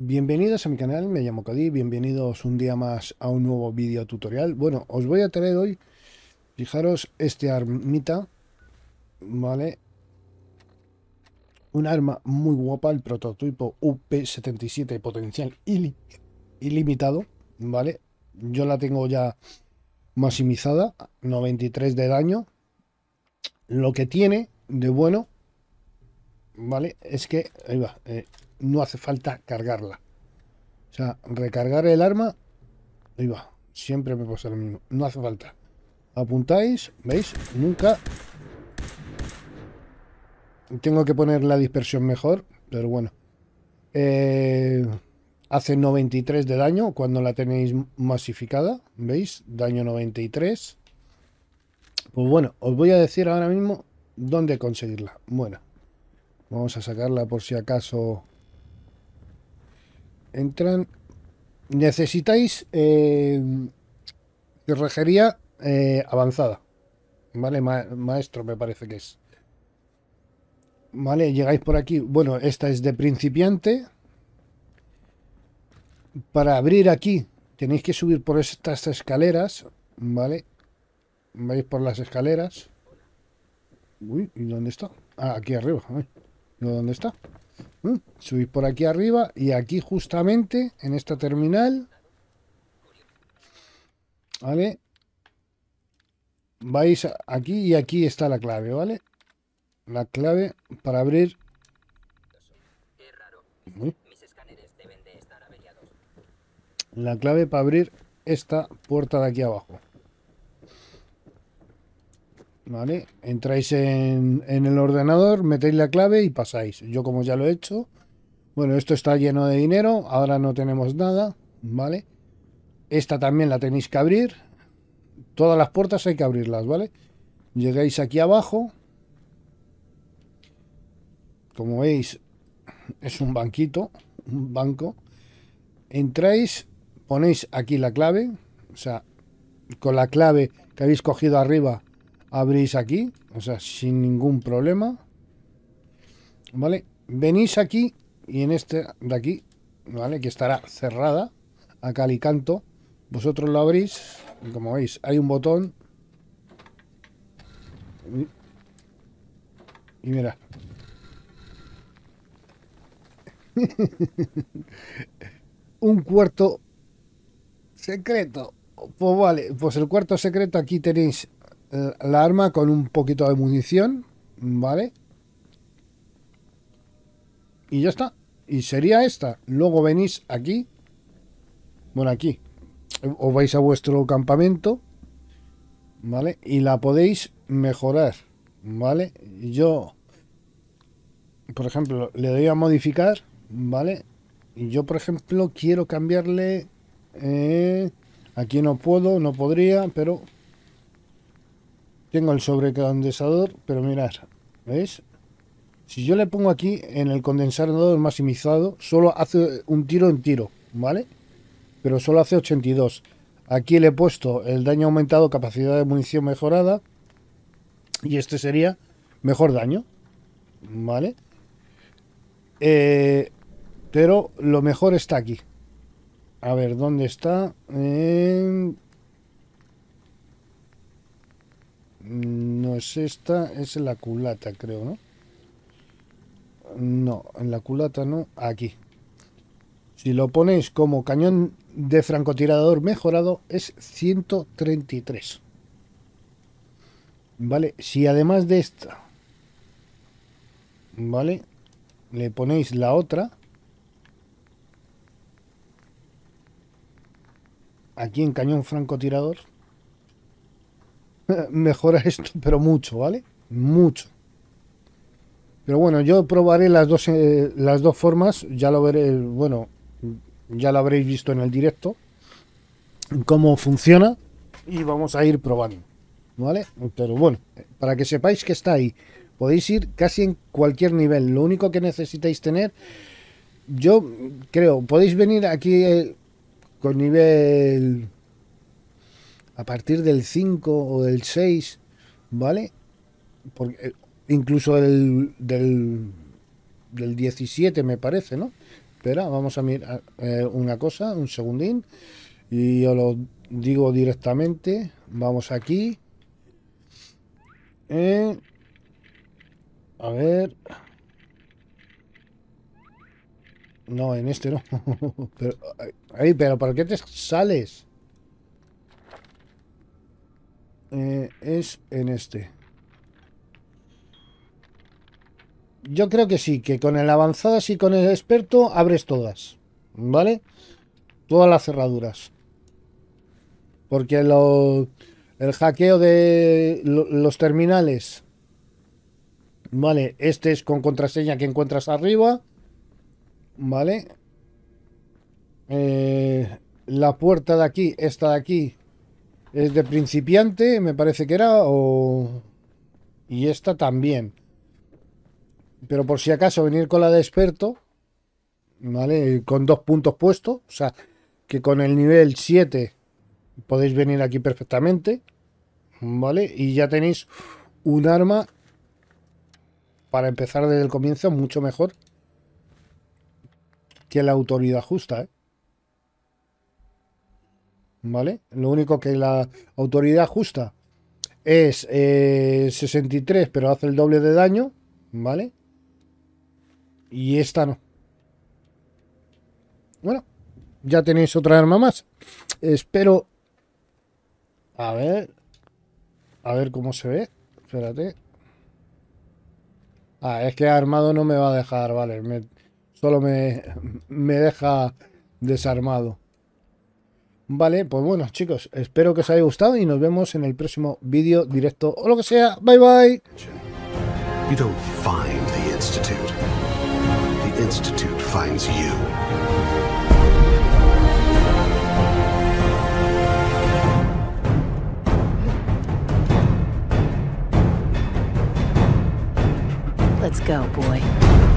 Bienvenidos a mi canal, me llamo Cody, bienvenidos un día más a un nuevo vídeo tutorial. Bueno, os voy a traer hoy, fijaros, este armita, ¿vale? Un arma muy guapa, el prototipo UP-77 potencial ilimitado, ¿vale? Yo la tengo ya maximizada, 93 de daño. Lo que tiene de bueno, ¿vale? Es que, ahí va, no hace falta cargarla. O sea, recargar el arma, ahí va, siempre me pasa lo mismo, no hace falta. Apuntáis, ¿veis? Nunca tengo que poner la dispersión mejor, pero bueno. Eh, Hace 93 de daño cuando la tenéis masificada, ¿veis? Daño 93. Pues bueno, os voy a decir ahora mismo dónde conseguirla. Bueno, vamos a sacarla por si acaso entran. Necesitáis cerrajería avanzada, ¿vale? Maestro me parece que es. Vale, llegáis por aquí. Bueno, esta es de principiante. Para abrir aquí tenéis que subir por estas escaleras, ¿vale? Vais por las escaleras. Uy, ¿y dónde está? Ah, aquí arriba. Ay, ¿dónde está? Subís por aquí arriba y aquí justamente en esta terminal, ¿vale? Vais aquí y aquí está la clave, ¿vale? La clave para abrir. Uy, la clave para abrir esta puerta de aquí abajo. ¿Vale? Entráis en el ordenador, metéis la clave y pasáis. Yo como ya lo he hecho. Bueno, esto está lleno de dinero. Ahora no tenemos nada. ¿Vale? Esta también la tenéis que abrir. Todas las puertas hay que abrirlas, ¿vale? Llegáis aquí abajo. Como veis, es un banquito. Un banco. Entráis, ponéis aquí la clave. O sea, con la clave que habéis cogido arriba, abrís aquí. O sea, sin ningún problema. ¿Vale? Venís aquí y en este de aquí, ¿vale? Que estará cerrada a cal y canto. Vosotros lo abrís y como veis hay un botón y mira, un cuarto secreto. Pues vale, pues el cuarto secreto aquí tenéis la arma con un poquito de munición, ¿vale? Y ya está. Y sería esta. Luego venís aquí, bueno, aquí, os vais a vuestro campamento, ¿vale? Y la podéis mejorar, ¿vale? Yo, por ejemplo, le doy a modificar, ¿vale? Y yo, por ejemplo, quiero cambiarle... aquí no puedo, no podría, pero... Tengo el sobrecondensador, pero mirad, ¿veis? Si yo le pongo aquí en el condensador maximizado, solo hace un tiro en tiro, ¿vale? Pero solo hace 82. Aquí le he puesto el daño aumentado, capacidad de munición mejorada. Y este sería mejor daño, ¿vale? Pero lo mejor está aquí. A ver, ¿dónde está? No es esta, es en la culata, creo, ¿no? No, en la culata no, aquí. Si lo ponéis como cañón de francotirador mejorado, es 133. ¿Vale? Si además de esta, ¿vale? Le ponéis la otra, aquí en cañón francotirador, mejora esto, pero mucho, ¿vale? Mucho. Pero bueno, yo probaré las dos formas, ya lo veré, bueno, ya lo habréis visto en el directo, cómo funciona y vamos a ir probando, ¿vale? Pero bueno, para que sepáis que está ahí, podéis ir casi en cualquier nivel, lo único que necesitáis tener, yo creo, podéis venir aquí con nivel a partir del 5 o del 6, ¿vale? Porque incluso del 17 me parece, ¿no? Espera, vamos a mirar una cosa, un segundín. Y yo lo digo directamente. Vamos aquí. A ver. No, en este no. Pero, pero ¿por qué te sales? Es en este. Yo creo que sí, que con el avanzadas y con el experto abres todas. ¿Vale? Todas las cerraduras. Porque el hackeo de los terminales. Vale, este es con contraseña que encuentras arriba. Vale. La puerta de aquí, esta de aquí, es de principiante, me parece que era. Y esta también. Pero por si acaso venir con la de experto. Vale, con 2 puntos puestos. O sea, que con el nivel 7 podéis venir aquí perfectamente. Vale, y ya tenéis un arma para empezar desde el comienzo mucho mejor que la autoridad justa, ¿eh? ¿Vale? Lo único que la autoridad justa es 63, pero hace el doble de daño, ¿vale? Y esta no. Bueno, ya tenéis otra arma más. Espero... A ver cómo se ve. Espérate. Ah, es que armado no me va a dejar, vale. Solo me deja desarmado. Vale, pues bueno, chicos, espero que os haya gustado y nos vemos en el próximo vídeo directo o lo que sea. Bye bye. You don't find the Institute. The Institute finds you. Let's go, boy.